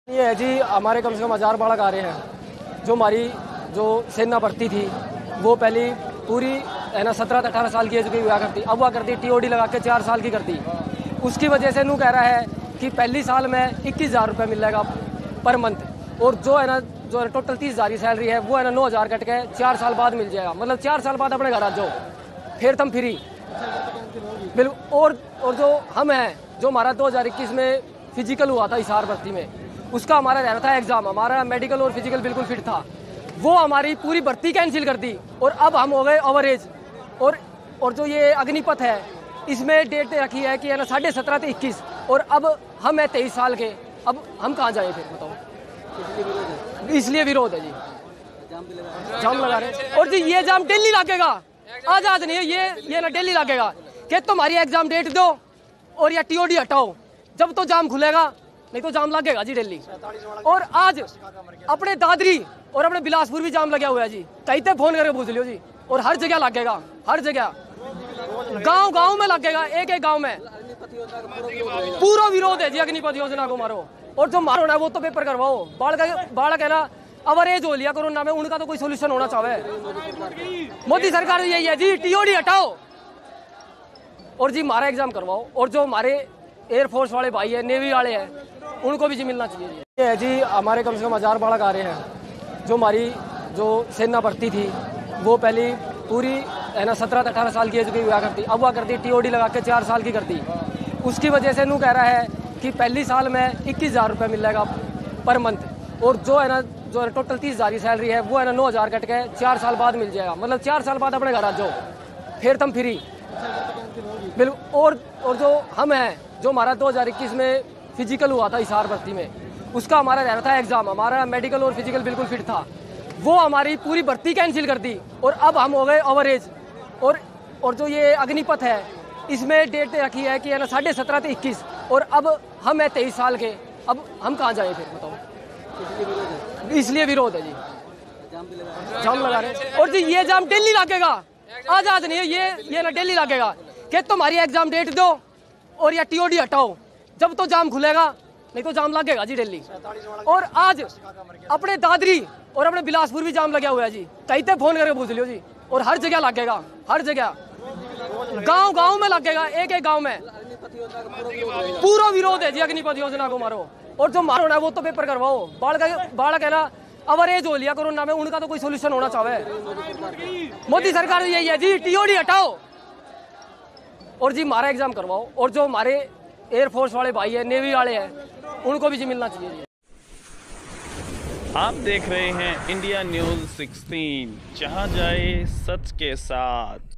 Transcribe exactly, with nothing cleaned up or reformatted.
ये है जी, हमारे कम से कम हजार बालक आ रहे हैं। जो हमारी जो सेना भर्ती थी वो पहली पूरी है ना सत्रह अठारह साल की एज की हुआ करती, अब हुआ करती टीओडी लगा के चार साल की करती। उसकी वजह से नू कह रहा है कि पहली साल में इक्कीस हज़ार रुपये मिल जाएगा पर मंथ, और जो है ना जो है टोटल तीस हज़ार की सैलरी है वो है ना नौ हज़ार कट के चार साल बाद मिल जाएगा। मतलब चार साल बाद अपने घर आ जाओ, फिर तुम फ्री बिल्कुल। और और जो हम हैं, जो हमारा दो हज़ार इक्कीस में फिजिकल हुआ था हिसार भर्ती में, उसका हमारा रह रहा था एग्जाम, हमारा मेडिकल और फिजिकल बिल्कुल फिट था, वो हमारी पूरी भर्ती कैंसिल कर दी और अब हम हो गए ओवरेज। और और जो ये अग्निपथ है इसमें डेट रखी है कि है ना साढ़े सत्रह से इक्कीस, और अब हम है तेईस साल के, अब हम कहाँ जाए फिर बताओ। इसलिए विरोध है जी, जाम लगा रहे। और जी ये जाम डेली लगेगा, आज आज नहीं है, ये ये ना डेली लगेगा कि तुम्हारी एग्जाम डेट दो और या टीओडी हटाओ, जब तो जाम खुलेगा, नहीं तो जाम लगेगा जी डेली। और आज अपने दादरी और अपने बिलासपुर भी जाम लगा हुआ है जी, कहीं तक फोन करके पूछ लियो जी। और हर जगह लगेगा, हर जगह गांव गांव में लगेगा, एक एक गांव में पूरा विरोध है जी अग्निपथ योजना को मारो। और जो मारो ना वो तो पेपर करवाओ, बालक बालक है ना अवरेज हो लिया कोरोना में, उनका तो कोई सोल्यूशन होना चाहिए। मोदी सरकार यही है जी, टीओडी हटाओ और जी हमारा एग्जाम करवाओ। और जो हमारे एयरफोर्स वाले भाई है, नेवी वाले हैं, उनको भी जी मिलना चाहिए जी। ये है जी, हमारे कम से कम हजार बालक आ रहे हैं। जो हमारी जो सेना भर्ती थी वो पहली पूरी है ना सत्रह अठारह साल की एज की हुआ करती, अब हुआ करती टीओडी लगा के चार साल की करती। उसकी वजह से नू कह रहा है कि पहली साल में इक्कीस हज़ार रुपये मिल जाएगा पर मंथ, और जो है ना जो है टोटल तीस हज़ार की सैलरी है वो है ना नौ हज़ार कट के चार साल बाद मिल जाएगा। मतलब चार साल बाद अपने घर आ जाओ, फिर तुम फ्री बिल्कुल। और और जो हम हैं, जो हमारा दो हज़ार इक्कीस में फिजिकल हुआ था हिसार भर्ती में, उसका हमारा रह रहा था एग्जाम, हमारा मेडिकल और फिजिकल बिल्कुल फिट था, वो हमारी पूरी भर्ती कैंसिल कर दी और अब हम हो गए ओवरेज। और और जो ये अग्निपथ है इसमें डेट रखी है कि है ना साढ़े सत्रह से इक्कीस, और अब हम है तेईस साल के, अब हम कहाँ जाए फिर बताओ। इसलिए विरोध है जी, जाम लगा रहे। और जी ये जाम डेली लगेगा, आज आज नहीं है, ये ये ना डेली लगेगा कि तुम्हारी एग्जाम डेट दो और या टीओडी हटाओ, जब तो जाम खुलेगा, नहीं तो जाम लगेगा जी डेली। और आज अपने दादरी और अपने बिलासपुर भी जाम लगा हुआ है जी, कहीं तक फोन करके पूछ लियो जी। और हर जगह लगेगा, हर जगह गांव गांव में लगेगा, एक एक गांव में पूरा विरोध है जी अग्निपथ योजना को मारो। और जो मारो ना वो तो पेपर करवाओ, बालक बालक है ना अवरेज हो लिया कोरोना में, उनका तो कोई सोल्यूशन होना चाहिए। मोदी सरकार यही है जी, टीओडी हटाओ और जी हमारा एग्जाम करवाओ। और जो हमारे एयरफोर्स वाले भाई है, नेवी वाले हैं, उनको भी जी मिलना चाहिए जी। आप देख रहे हैं इंडिया न्यूज सोलह, जहां जाए सच के साथ।